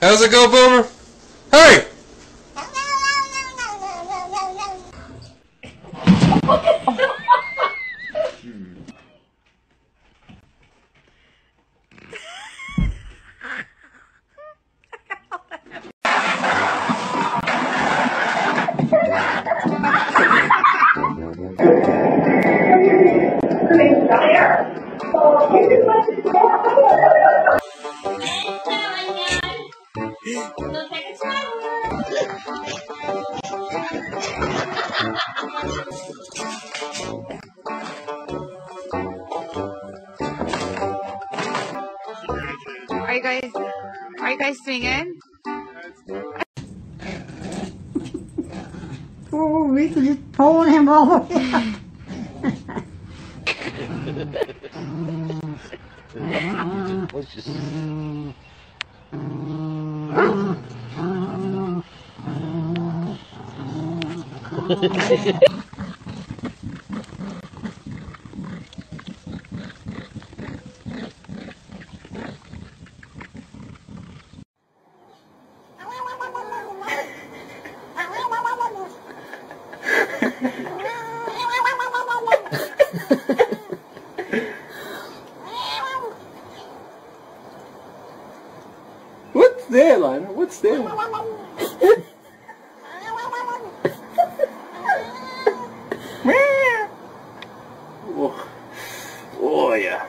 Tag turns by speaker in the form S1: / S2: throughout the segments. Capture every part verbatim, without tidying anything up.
S1: How's it go, Boomer? Hey!
S2: Are you guys, are you guys singing?
S3: Oh, Rita's just pulling him over.
S1: What's there, Lionel? What's there? oh. oh, yeah.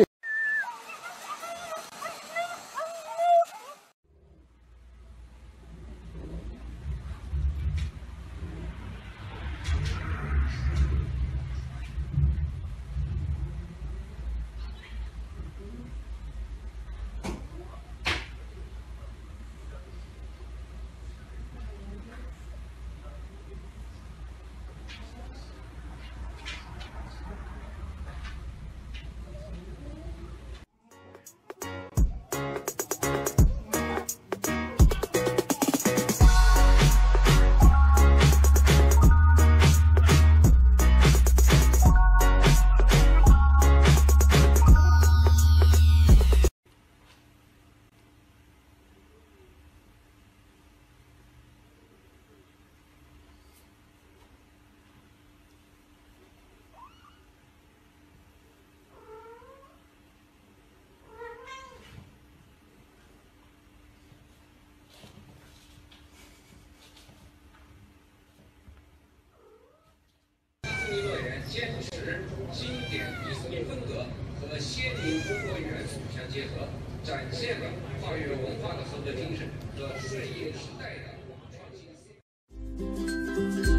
S4: 坚持经典艺术风格和先民中国元素相结合，展现了跨越文化的合作精神和顺应时代的创新思维。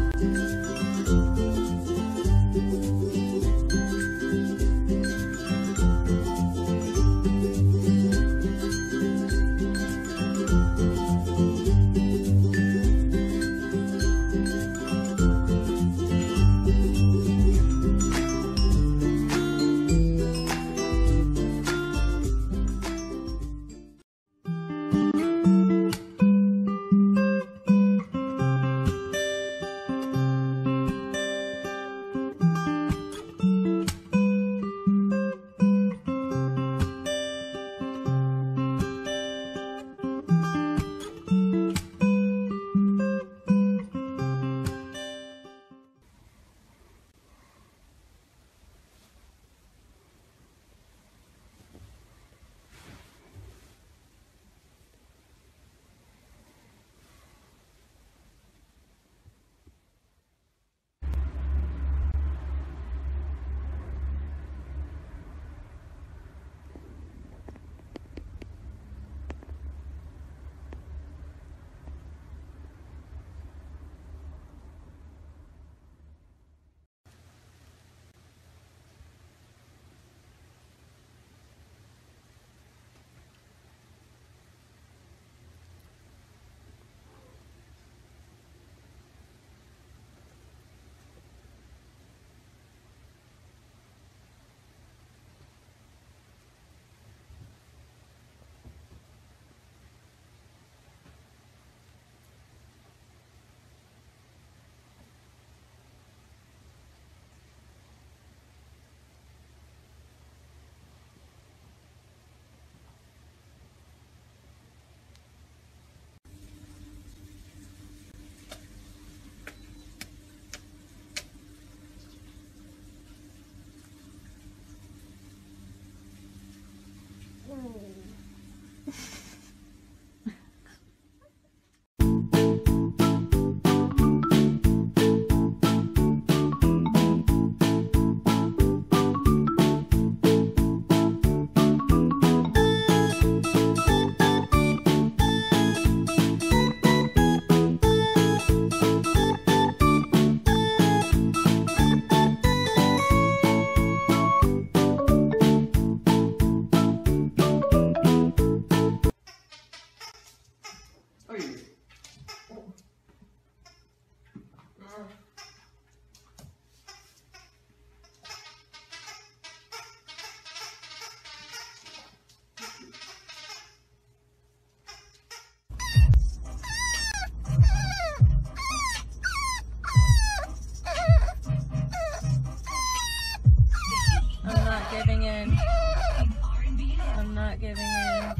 S5: giving in. I'm not giving in.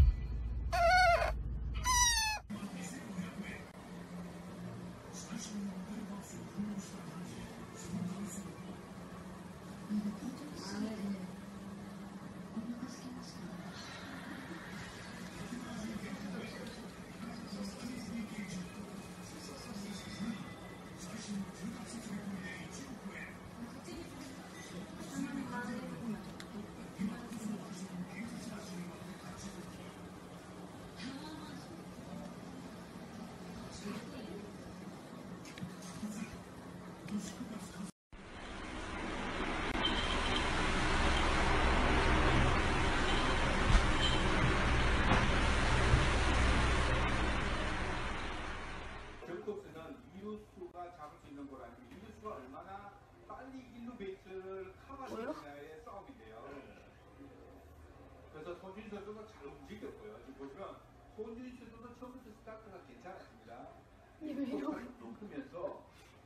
S6: 결국에는 이루수가 잡을 수 있는 거라는 이루수가 얼마나 빨리 일루 베이스를 커버하느냐의 싸움인데요. 그래서 손준희 선수가 잘 움직였고요. 지금 보시면 손준희 선수도 처음부터 스타트가 괜찮았습니다. 이루수가 높으면서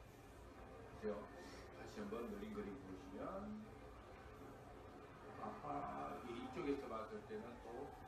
S6: 다시 한번 느린 그림 보시면 아빠 이쪽에서 봤을 때는 또